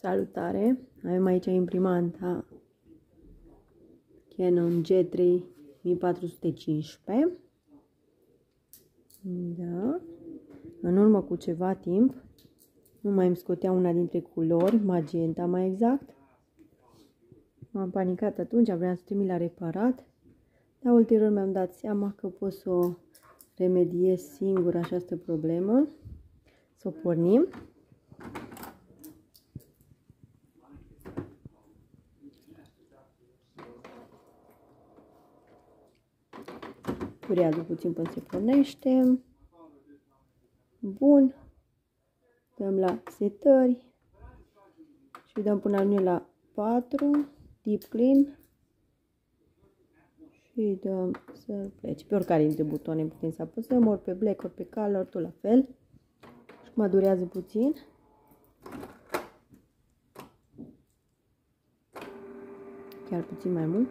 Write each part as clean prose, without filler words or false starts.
Salutare! Avem aici imprimanta Canon G3 1415. Da. În urmă cu ceva timp nu mai îmi scotea una dintre culori, magenta mai exact. M-am panicat atunci, vreau să trimit la reparat. Dar ulterior mi-am dat seama că pot să o remediez singur această problemă. Să o pornim. Durează puțin până se pornește. Bun. Dăm la setări. Și dăm până la 4. Deep clean. Și dăm să plece. Pe oricare dintre butoane putem să apăsăm. Ori pe black, ori pe color, tot la fel. Și acum durează puțin. Chiar puțin mai mult.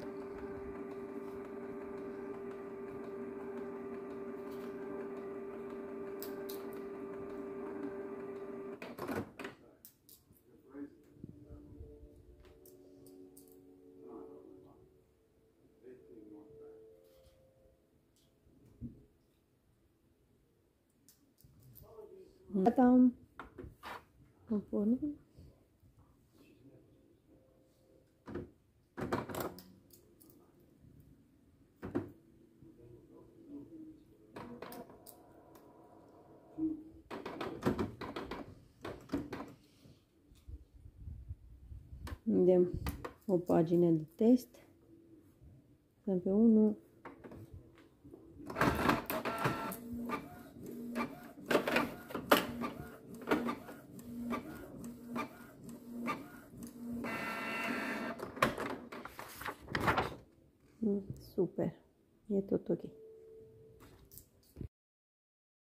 Gata. O pornim. Vedem o pagină de test. Dăm pe 1. Super. E tot ok.